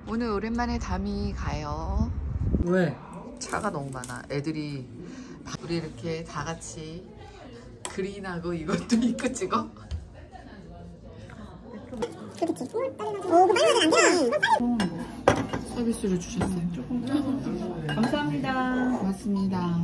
오늘 오랜만에 담이 가요. 왜? 차가 너무 많아. 애들이 우리 이렇게 다 같이 그린하고 이것도 입고 찍어. 서비스로 주셨어요. 조금. 감사합니다. 고맙습니다.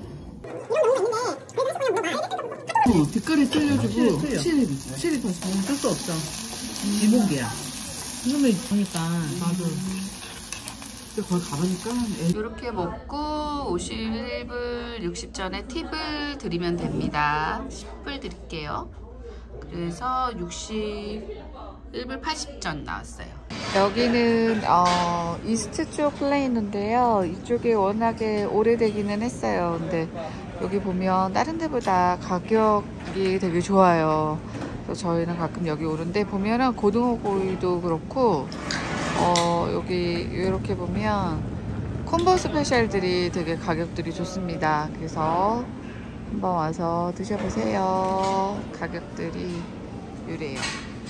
빛깔이 틀려지고 확실히 더 좋은. 어쩔 수 없어. 기본기야. 이놈의 보니까 나도. 근데 거기 가보니까 이렇게 먹고 51불 60전에 팁을 드리면 됩니다. 10불 드릴게요. 그래서 61불 80전 나왔어요. 여기는 이스트 쪽 플레이인데요. 이쪽이 워낙에 오래되기는 했어요. 근데 여기 보면 다른 데보다 가격이 되게 좋아요. 그래서 저희는 가끔 여기 오는데 보면은 고등어 구이도 그렇고 여기 이렇게 보면 콤보 스페셜들이 되게 가격들이 좋습니다. 그래서 한번 와서 드셔보세요. 가격들이 유래요.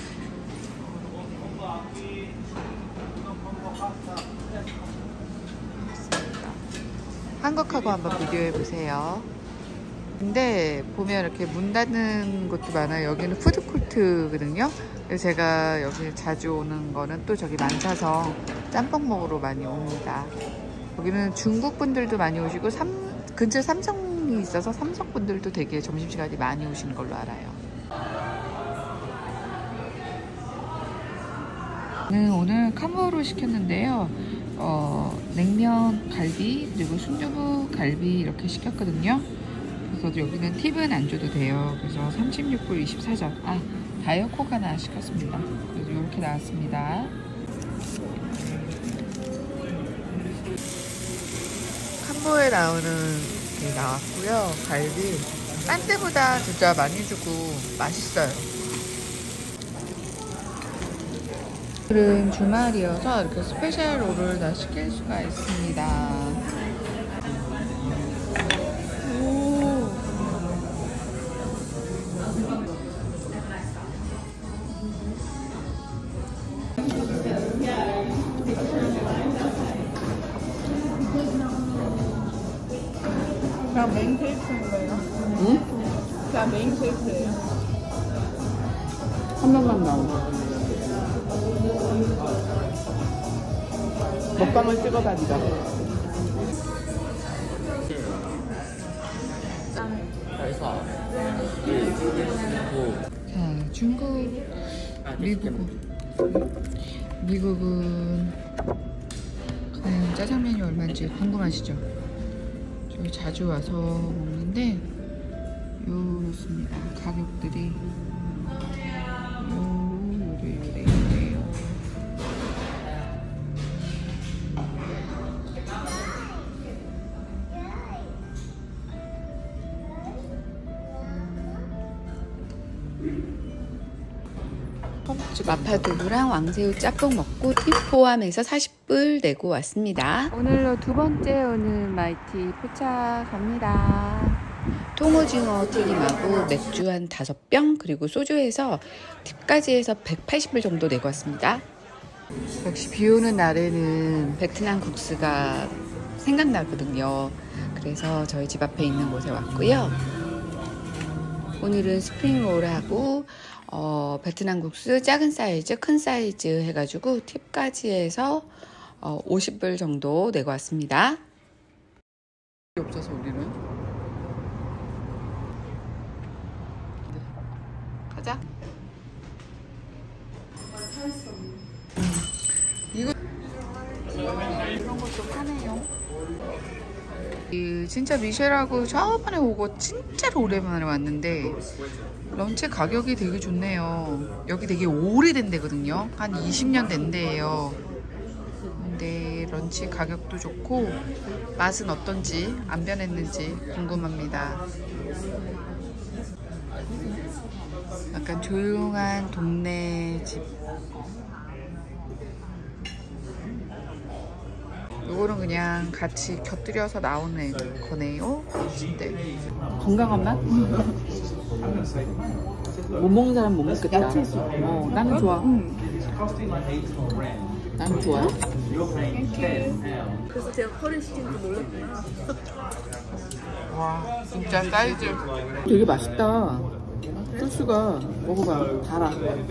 한국하고 한번 비교해보세요. 근데 보면 이렇게 문 닫는 곳도 많아요. 여기는 푸드코트거든요. 그래서 제가 여기 자주 오는 거는 또 저기 만사성 짬뽕 먹으러 많이 옵니다. 여기는 중국 분들도 많이 오시고 근처에 삼성이 있어서 삼성 분들도 되게 점심시간에 많이 오시는 걸로 알아요. 오늘 캄보로 시켰는데요. 냉면 갈비 그리고 순두부 갈비 이렇게 시켰거든요. 그래서 여기는 팁은 안 줘도 돼요. 그래서 36불 24전. 다이어콕 하나 시켰습니다. 그래서 이렇게 나왔습니다. 캄보에 나오는 게 나왔고요. 갈비 딴 데보다 진짜 많이 주고 맛있어요. 오늘은 주말이어서 이렇게 스페셜 롤을 다 시킬 수가 있습니다. 그냥 메인 테이프인 거예요? 응? 그냥 메인 테이프예요? 한 명만 나오고. 먹방을 찍어다니다. 자, 중국, 미국은 과연 짜장면이 얼마인지 궁금하시죠? 저희 자주 와서 먹는데 요렇습니다. 가격들이 요래요. 마파두부랑 왕새우 짬뽕 먹고 팁 포함해서 40불 내고 왔습니다. 오늘로 두 번째 오는 마이티 포착합니다. 통오징어 튀김하고 맥주 한 5병 그리고 소주에서 팁까지 해서 180불 정도 내고 왔습니다. 역시 비 오는 날에는 베트남 국수가 생각나거든요. 그래서 저희 집 앞에 있는 곳에 왔고요. 오늘은 스프링롤하고 베트남 국수 작은 사이즈, 큰 사이즈 해가지고 팁까지 해서 50불 정도 내고 왔습니다. 없어서 우리는 가자. 이거 이런 것도 파네요. 진짜 미셸하고 저번에 오고 진짜로 오랜만에 왔는데 런치 가격이 되게 좋네요. 여기 되게 오래된 데거든요. 한 20년 된 데예요. 근데 런치 가격도 좋고 맛은 어떤지 안 변했는지 궁금합니다. 약간 조용한 동네 집. 요거는 그냥 같이 곁들여서 나오는 거네요. 네. 건강한 맛? 못 먹는 사람 못 먹겠다. 야채 있어. 나는 좋아. 난 좋아. 그래서 제가 커리 시킨 줄 몰랐구나. 와, 진짜 사이즈. 되게 맛있다. 소스가 먹어봐. 달아.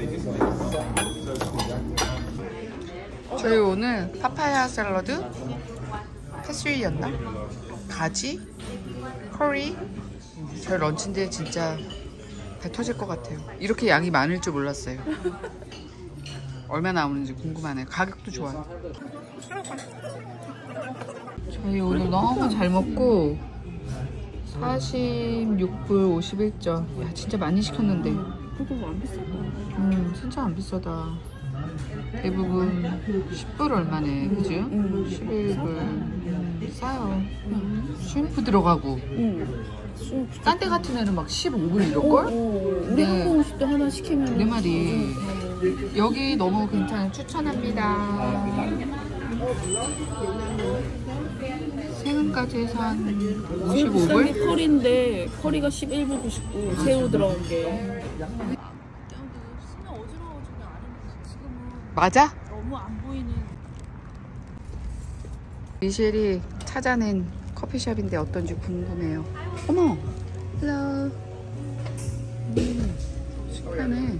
저희 오늘 파파야 샐러드, 패스리였나? 가지, 커리. 저희 런치인데 진짜 배 터질 것 같아요. 이렇게 양이 많을 줄 몰랐어요. 얼마 나오는지 궁금하네요. 가격도 좋아요. 저희 오늘 너무 잘 먹고 46불 51점. 야, 진짜 많이 시켰는데. 그것도 안 비싸다. 진짜 안 비싸다. 대부분 10불 얼마네, 그죠? 11불. 싸요. 슈림프 들어가고. 딴 데 같은 애는 막 15불 이럴걸? 우리 한국 음식도 하나 시키면 내 말이. 여기 너무 괜찮아요. 추천합니다. 세금까지 해서 한 제일 비싼 게 55불? 커리인데 커리가 11불 99 새우 들어간 게. 맞아? 너무 안 보이는. 미셸이 찾아낸 커피숍인데 어떤지 궁금해요. 어머! 헬로. 신기하네.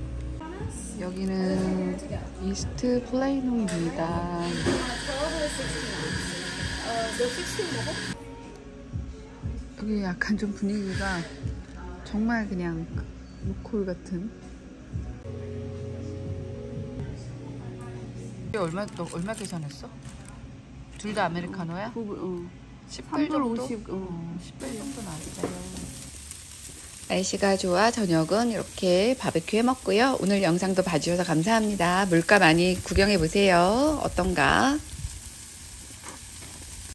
여기는 이스트 플레이노입니다. 여기 약간 좀 분위기가 정말 그냥 로컬 같은. 이게 얼마 계산했어? 둘 다 아메리카노야? 10불 정도? 50, 10불 정도 나왔어요. 날씨가 좋아 저녁은 이렇게 바베큐 해 먹고요. 오늘 영상도 봐주셔서 감사합니다. 물가 많이 구경해 보세요. 어떤가?